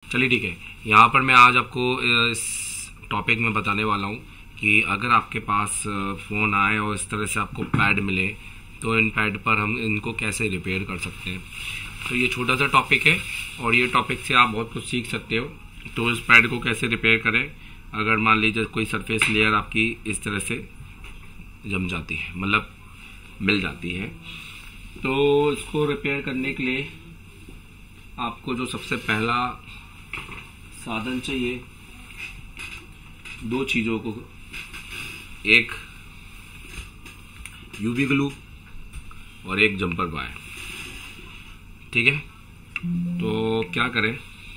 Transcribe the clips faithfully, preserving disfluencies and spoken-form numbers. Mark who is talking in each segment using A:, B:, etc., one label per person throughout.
A: चलिए ठीक है, यहाँ पर मैं आज आपको इस टॉपिक में बताने वाला हूँ कि अगर आपके पास फ़ोन आए और इस तरह से आपको पैड मिले तो इन पैड पर हम इनको कैसे रिपेयर कर सकते हैं। तो ये छोटा सा टॉपिक है और ये टॉपिक से आप बहुत कुछ सीख सकते हो। तो इस पैड को कैसे रिपेयर करें अगर मान लीजिए कोई सरफेस लेयर आपकी इस तरह से जम जाती है, मतलब मिल जाती है। तो इसको रिपेयर करने के लिए आपको जो सबसे पहला साधन चाहिए, दो चीज़ों को, एक यूवी ग्लू और एक जंपर वायर। ठीक है, तो क्या करें,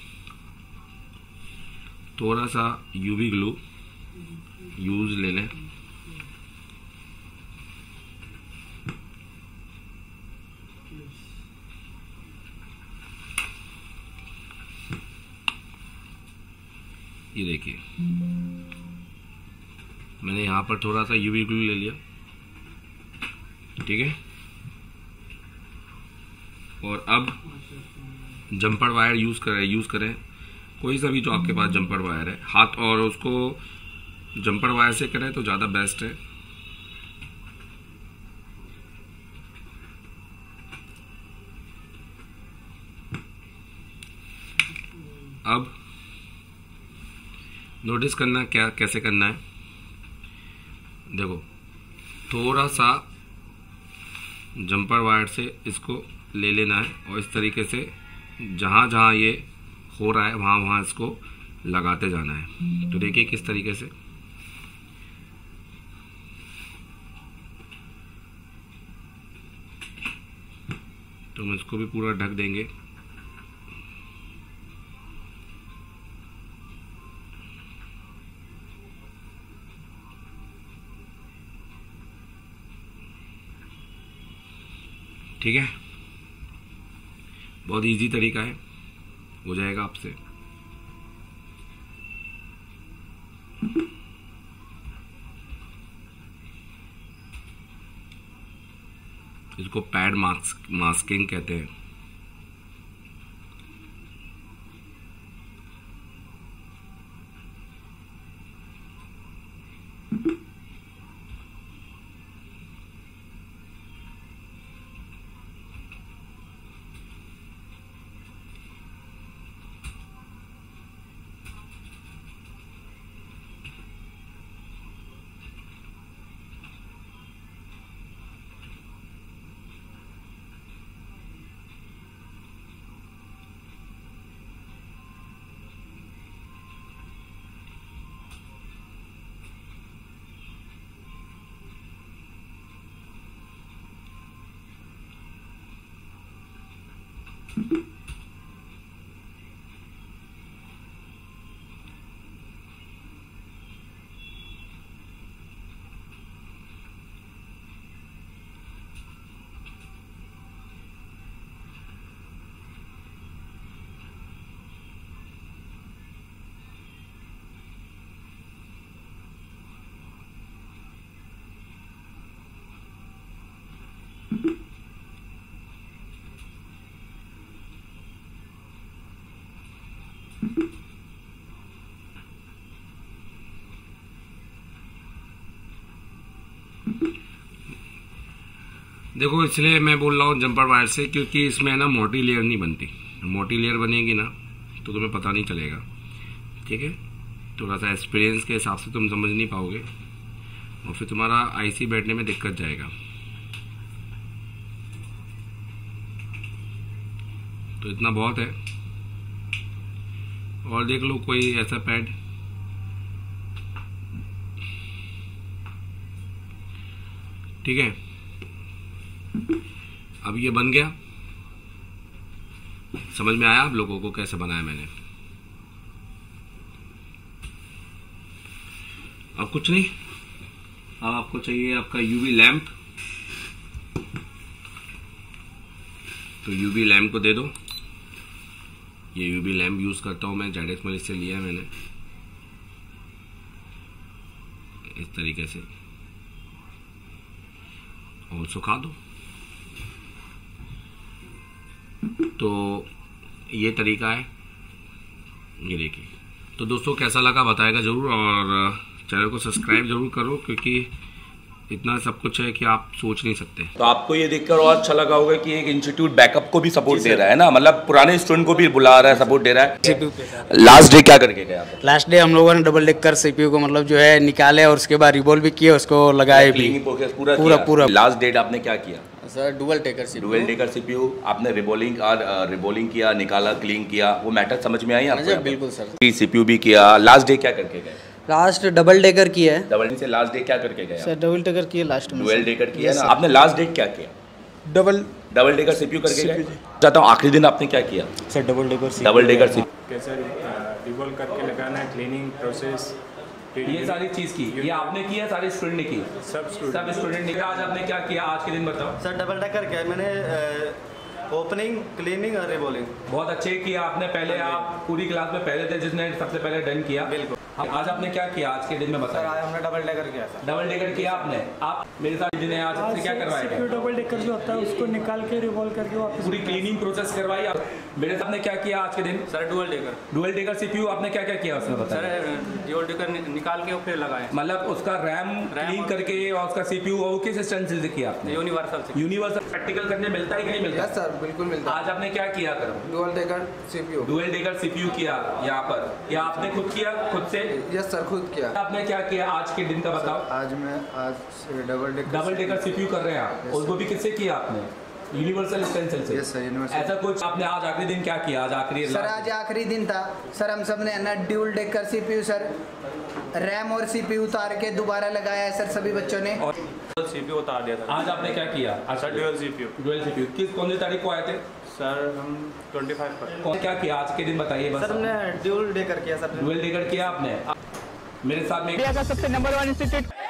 A: थोड़ा सा यूवी ग्लू यूज ले लें। ये देखिए मैंने यहाँ पर थोड़ा सा यूवी ग्लू ले लिया। ठीक है, और अब जंपर वायर यूज करें यूज करें कोई सा भी जो आपके पास जंपर वायर है, हाथ, और उसको जंपर वायर से करें तो ज़्यादा बेस्ट है। अब नोटिस करना क्या कैसे करना है, देखो थोड़ा सा जंपर वायर से इसको ले लेना है और इस तरीके से जहाँ जहाँ ये हो रहा है वहाँ वहाँ इसको लगाते जाना है। तो देखिए किस तरीके से, तो हम इसको भी पूरा ढक देंगे। ठीक है, बहुत इजी तरीका है, हो जाएगा आपसे। इसको पैड मास्क मास्किंग कहते हैं। देखो इसलिए मैं बोल रहा हूँ जंपर वायर से, क्योंकि इसमें ना मोटी लेयर नहीं बनती। मोटी लेयर बनेगी ना तो तुम्हें पता नहीं चलेगा। ठीक है, थोड़ा सा एक्सपीरियंस के हिसाब से तुम समझ नहीं पाओगे और फिर तुम्हारा आईसी बैठने में दिक्कत जाएगा। तो इतना बहुत है, और देख लो कोई ऐसा पैड। ठीक है, अब ये बन गया। समझ में आया आप लोगों को कैसे बनाया मैंने? अब कुछ नहीं, अब आपको चाहिए आपका यूवी लैंप। तो यूवी लैंप को दे दो। ये यूवी लैंप यूज करता हूं मैं, जेडेक्स मलिक से लिया है मैंने, इस तरीके से, और सुखा दो। तो ये तरीका है। ये देखिए। तो दोस्तों कैसा लगा बताएगा जरूर, और चैनल को सब्सक्राइब जरूर करो, क्योंकि इतना सब कुछ है कि आप सोच नहीं सकते।
B: तो आपको ये देखकर और अच्छा लगा होगा कि एक इंस्टीट्यूट बैकअप को भी सपोर्ट दे रहा है ना, मतलब पुराने स्टूडेंट को भी बुला रहा है, सपोर्ट दे रहा है। लास्ट डे क्या करके गया?
C: लास्ट डे हम लोगों ने डबल डेकर सीपीयू को मतलब जो है निकाले और उसके बाद रिवॉल्व भी किए, उसको लगाए भी
B: पूरा
C: पूरा पूरा।
B: लास्ट डेट आपने क्या किया?
C: Sir dual decker CPU.
B: Dual decker CPU आपने रिबोलिंग और रिबोलिंग किया, निकाला, क्लीन किया, वो मैटर समझ में आई आपको?
C: बिल्कुल सर।
B: सीपीयू भी किया। लास्ट डे क्या करके गए?
C: लास्ट डबल डेकर किया है।
B: डबल से लास्ट डे क्या करके गए?
C: सर डबल डेकर किया लास्ट में।
B: डुअल डेकर किया ना आपने। लास्ट डे क्या किया?
C: डबल
B: डबल डेकर सीपीयू करके गए। चाहता हूँ आखिरी दिन आपने क्या किया?
C: Sir double decker
B: double decker CPU
D: कैसे रिवॉल्व करके लगाना है, क्लीनिंग प्रोसेस,
B: ये सारी चीज की, ये आपने किया, सारे स्टूडेंट ने की,
D: सब स्टूडेंट
B: सब स्टूडेंट ने। आज आपने क्या किया आज के दिन बताओ?
E: सर डबल डेकर क्या है, मैंने ओपनिंग, क्लीनिंग और रिबॉलिंग।
B: बहुत अच्छे किया आपने। पहले आप पूरी क्लास में पहले थे जिसने सबसे पहले डन किया।
E: बिल्कुल।
B: आज आपने क्या किया आज के दिन में बताया?
E: आज हमने डबल डेकर किया सर।
B: डबल डेकर किया आपने। आप मेरे साथ जिन्हें आज आपसे क्या करवाएगा?
F: डबल डेकर जो होता है उसको निकाल के रिवॉल्व करके वापस
B: पूरी क्लीनिंग प्रोसेस करवाई आप। मेरे साथ ने क्या किया आज के दिन?
E: Sir dual decker.
B: Dual decker CPU आपने क्या क्या किया उसमें बताया?
E: सर डुअल डेकर निकाल के फिर लगाए,
B: मतलब उसका रैम क्लीन करके और उसका सीपीयू वो किस स्ट्रेंथ से किया आपने?
E: यूनिवर्सल से।
B: यूनिवर्सल प्रैक्टिकल करने मिलता है कि नहीं मिलता?
E: यस सर बिल्कुल मिलता है।
B: आज आपने क्या किया करो?
E: Dual decker CPU.
B: Dual decker CPU किया यहाँ पर, या आपने खुद किया खुद से?
E: यस सर खुद किया।
B: आपने क्या किया आज के दिन का बताओ?
E: आज मैं आज double decker
B: double decker CPU कर रहे हैं आप, और वो भी किससे किया आपने? यूनिवर्सल स्टेंसिल से।
E: Yes sir universal.
B: ऐसा कुछ आपने आज आखिरी दिन क्या किया? आज आखिरी
G: सर आज आखिरी दिन था सर, हम सब ने ना dual decker CPU sir RAM और सीपीयू उतार के दोबारा लगाया है सर सभी बच्चों ने।
E: और सीपीयू उतार दिया था।
B: आज आपने क्या किया? आज
E: sir dual CPU.
B: Dual CPU किस कौन सी तारीख को आए थे?
E: सर हम पच्चीस पर।
B: कौन क्या किया आज के दिन बताइए बस।
E: सर हमने डुअल डेकर किया सर।
B: डुअल डेकर किया आपने। मेरे साथ में
F: सबसे नंबर वन इंस्टीट्यूट